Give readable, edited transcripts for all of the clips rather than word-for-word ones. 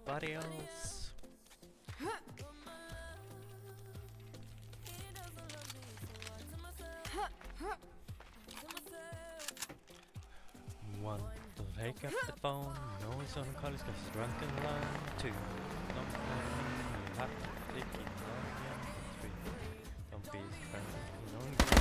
anybody else. One, don't pick up the phone. No one's on call, he's got his drunk and alone. Two, don't play, you have to pick him up again. Three, don't be his friend, you know he's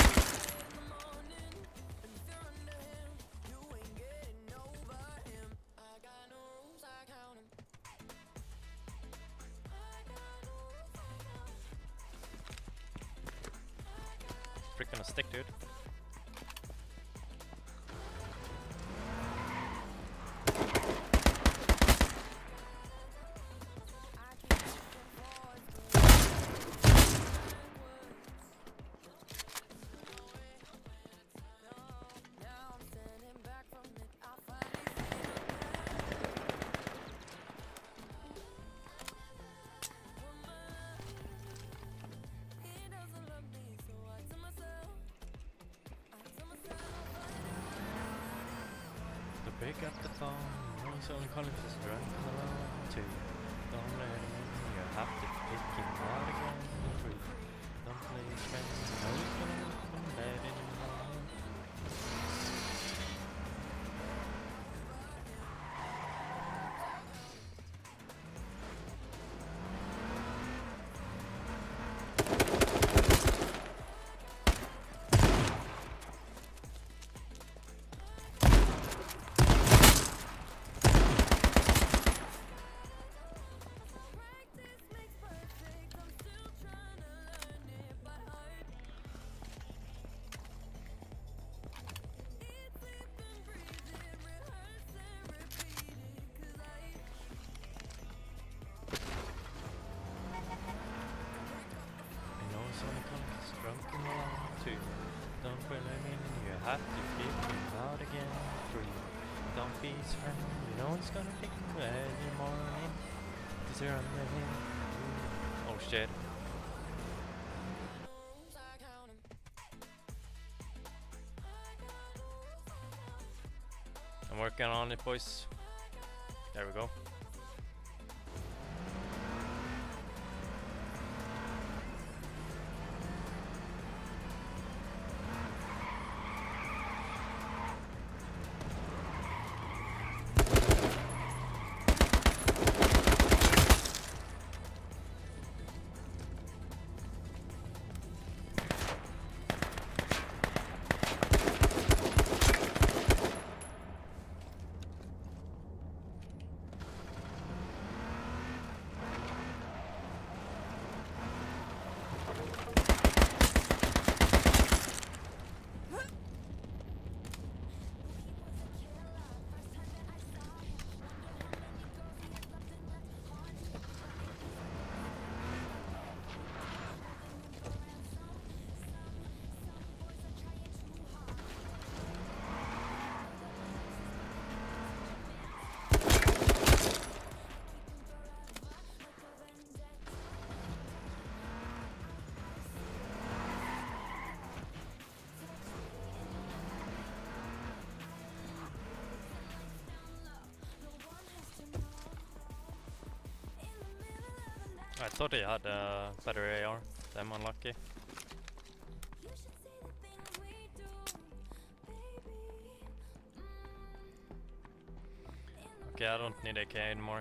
freaking a stick, dude. Pick up the phone, no one's only calling for his drunk and alone. Two, don't let him in, you have to pick him out again. Three, don't play his friend, no he's gonna look from bed in the morning. Drunk and alone. Two, don't let him in, you have to pick him out again. Three, don't be his friend, you know it's gonna pick him every morning. Cause you're under him. Oh shit. I'm working on it, boys. There we go. I thought he had a better AR. I'm unlucky. Okay, I don't need AK anymore.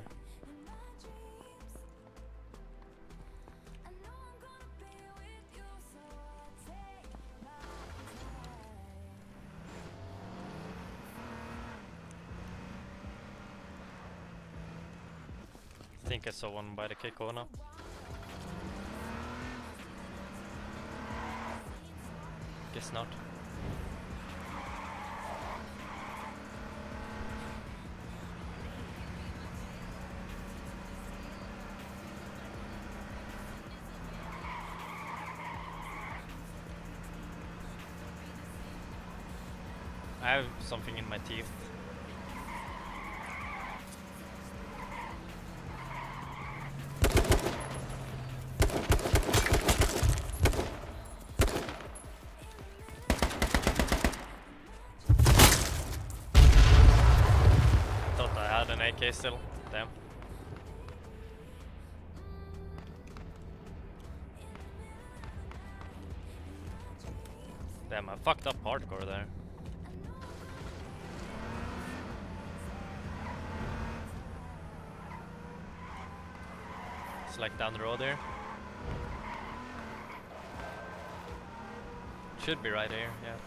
I think I saw one by the K corner. Guess not. I have something in my teeth. Thought I had an AK still. Damn. Damn, I fucked up hardcore there. It's like down the road there. Should be right here, yeah.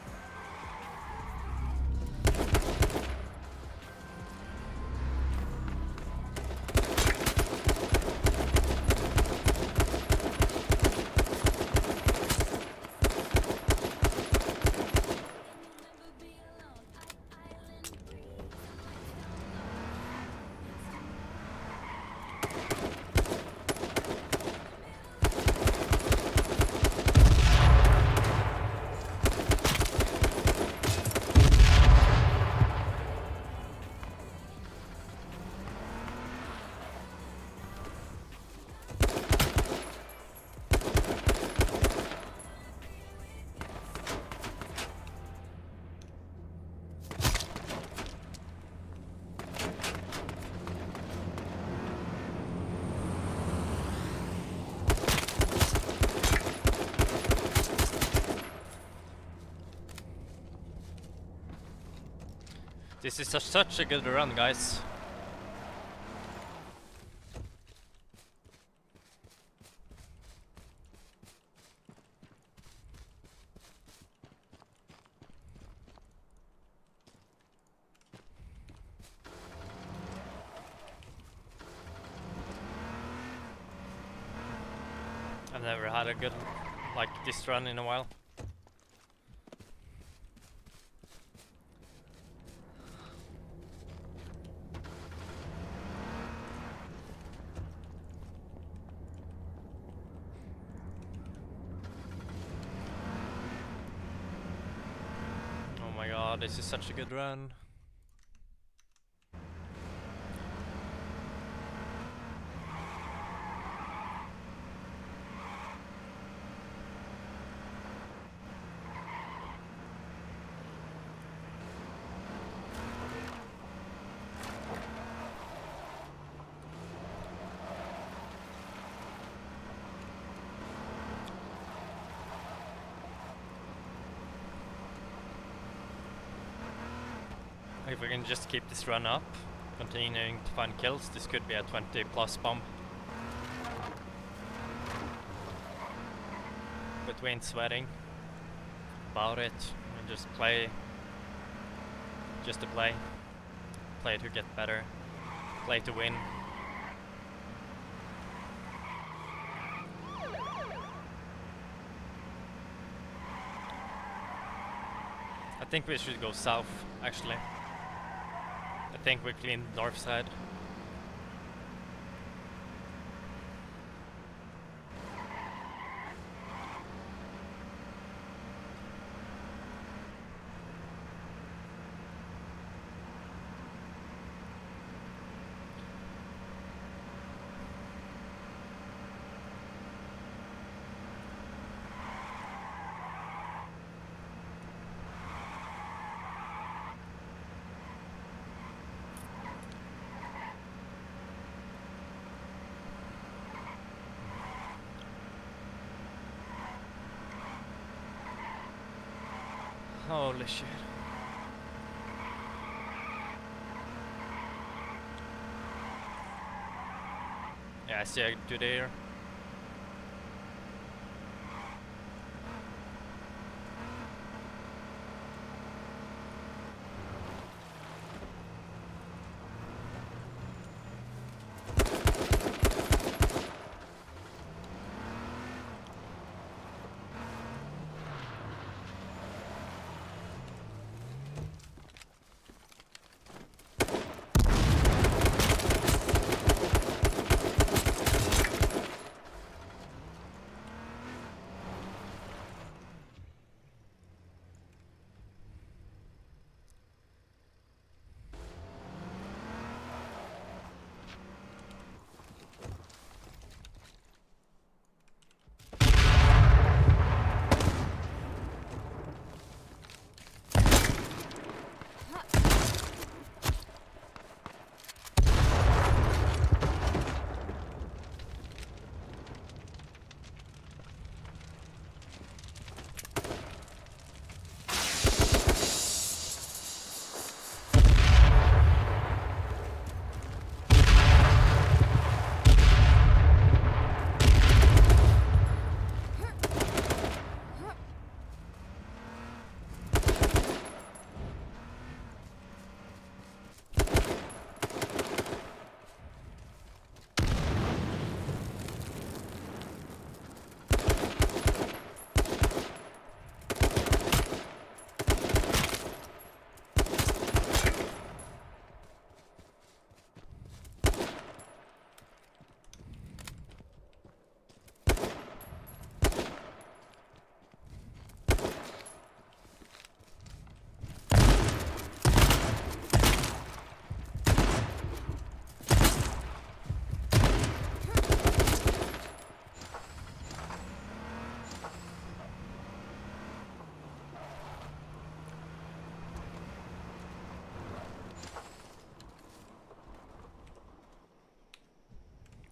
This is such a good run, guys. I've never had a good like this run in a while. Oh my god, this is such a good run. If we can just keep this run up, continuing to find kills, this could be a 20 plus bomb. Between sweating about it and just play, just to play. Play to get better, play to win. I think we should go south, actually. I think we cleaned north side. Holy shit. Yeah, I see a dude there.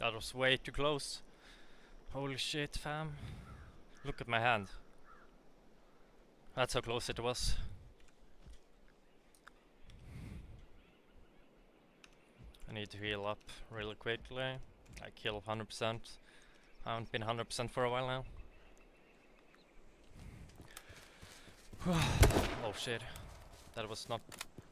That was way too close. Holy shit, fam. Look at my hand. That's how close it was. I need to heal up really quickly. I kill 100%. I haven't been 100% for a while now. Oh shit. That was not...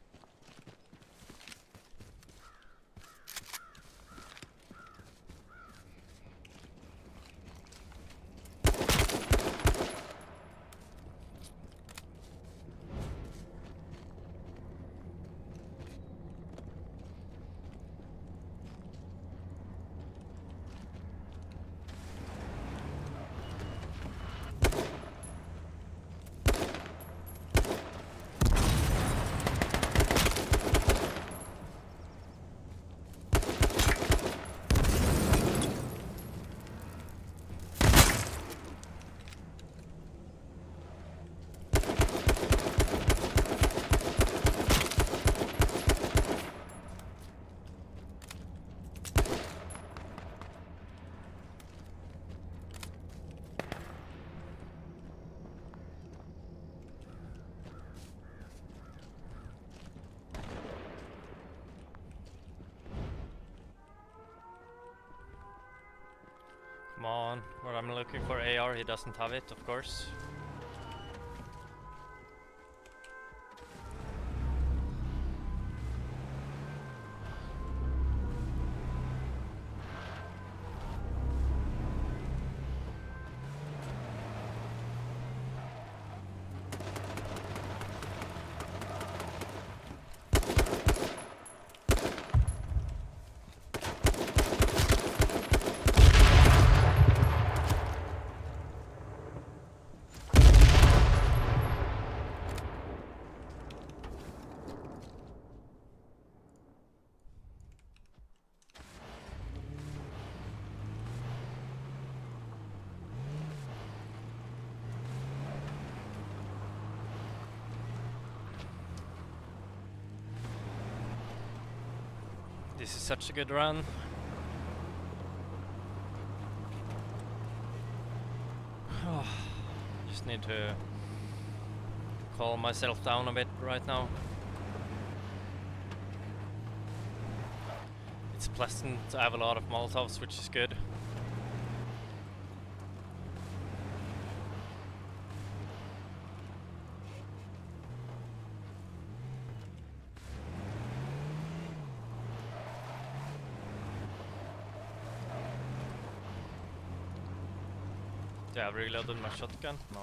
Come on, where I'm looking for AR, he doesn't have it, of course. This is such a good run. Just need to calm myself down a bit right now. It's pleasant. I have a lot of Molotovs, which is good. Do I have reloaded my shotgun? No.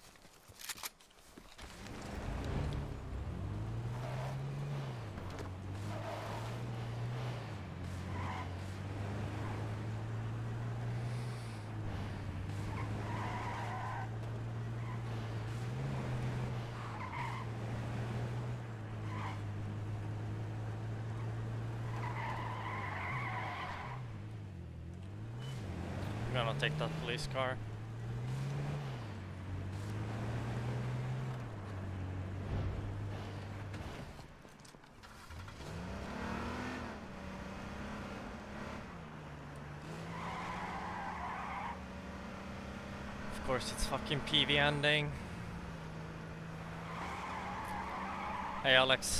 I'm gonna take that police car. Of course, it's fucking PV ending. Hey, Alex.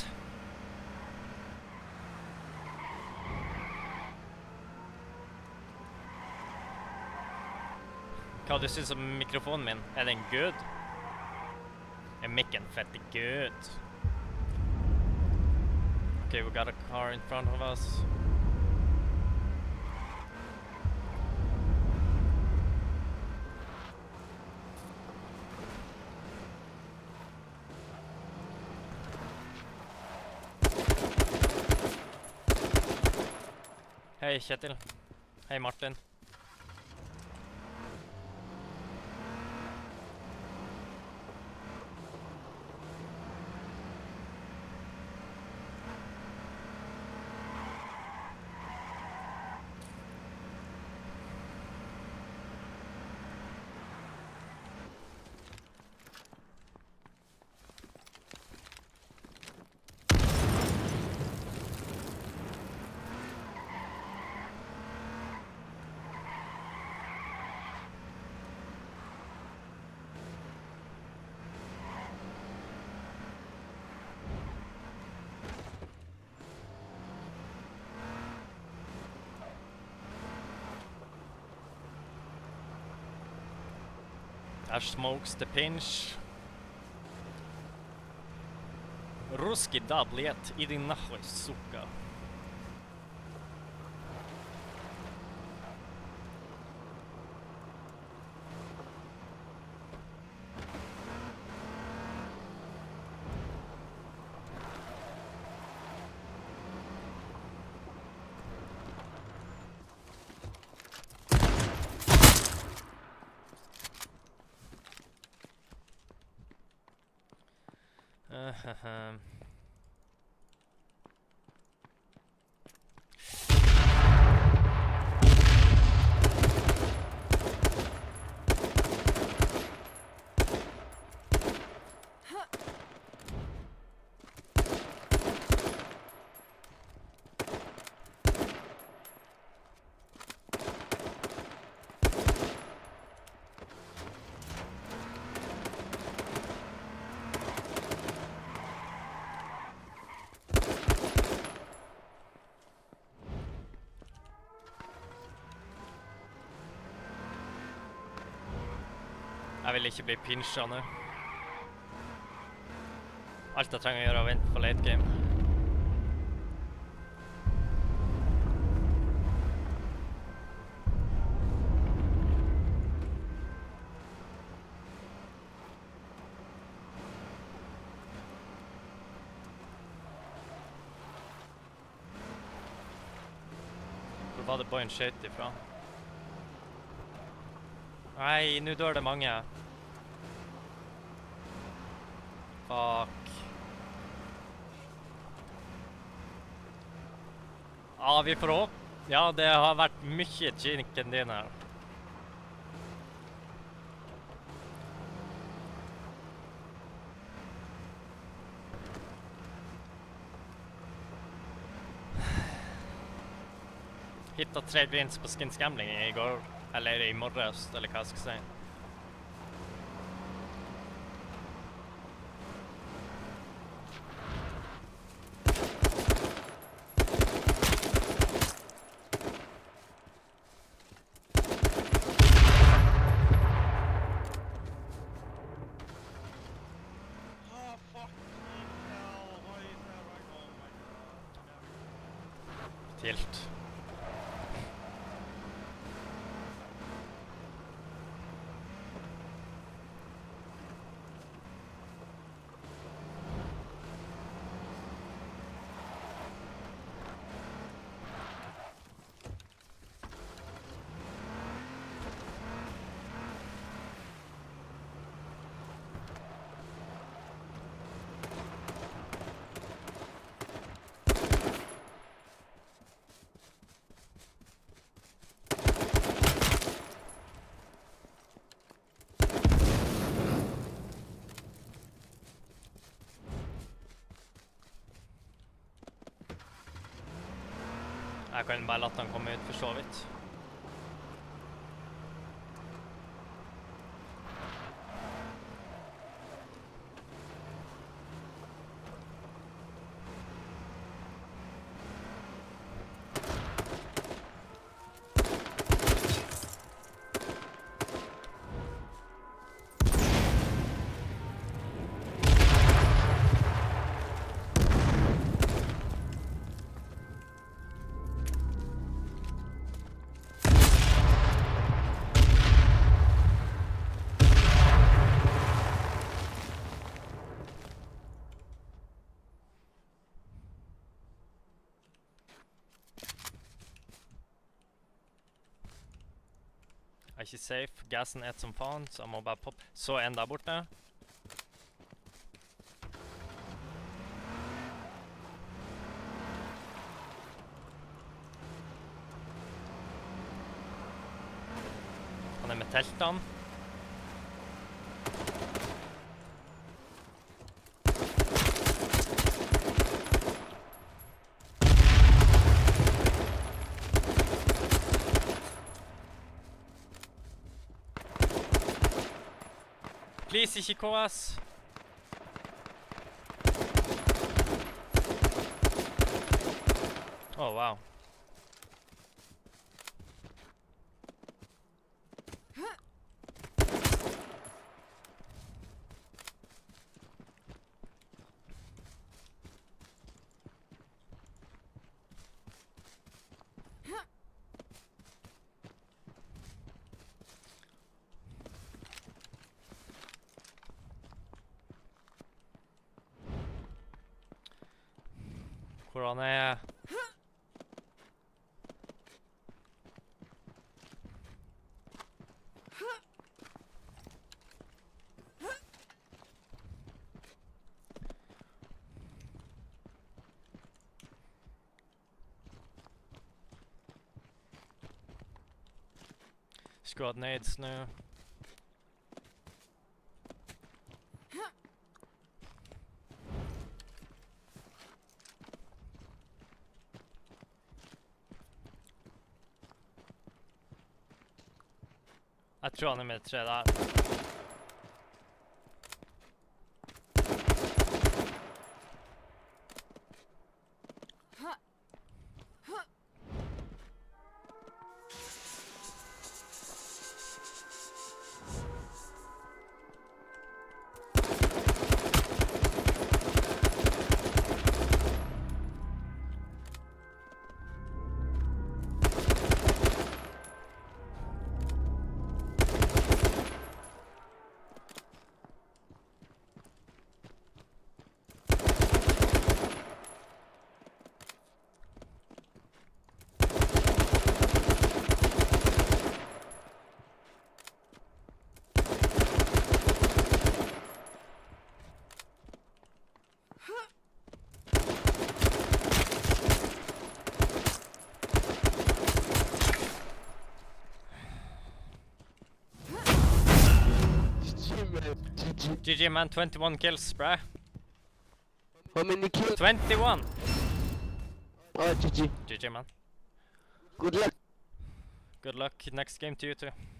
Hva du syns om mikrofonen min? Er den good? Er mikken fett good? Okay, we got a car in front of us. Hei, Kjetil. Hei, Martin. Ash smokes the pinch. Русский даб, лет, иди нахуй, сука. Jeg vil ikke bli pinsja nå. Alt jeg trenger å gjøre er å vente på late game. Hvor var det boyen skjøt ifra? Nei, nå dør det mange. Fuck. Ja, vi får håpe. Ja, det har vært mye chicken din her. Hitta 3 wins på Skins Gambling i går. Eller i morges, eller hva jeg skal si. Tilt. Jeg kan bare la den komme ut for så vidt. Jeg er ikke safe. Gassen et som faen, så jeg må bare poppe. Så en der borte. Han er med teltene. Please, ikke KS. Oh, wow. Hvor han er. Squad nades nu. Jeg tror han er med 3 der. GG man, 21 kills, bruh. How many kills? 21! Oh, GG. GG man. Good luck. Good luck, next game to you too.